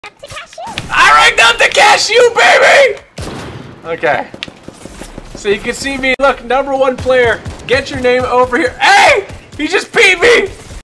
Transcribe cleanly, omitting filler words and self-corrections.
I ranked up to cashew, baby! Okay. So you can see me. Look, #1 player. Get your name over here. Hey! He just beat me!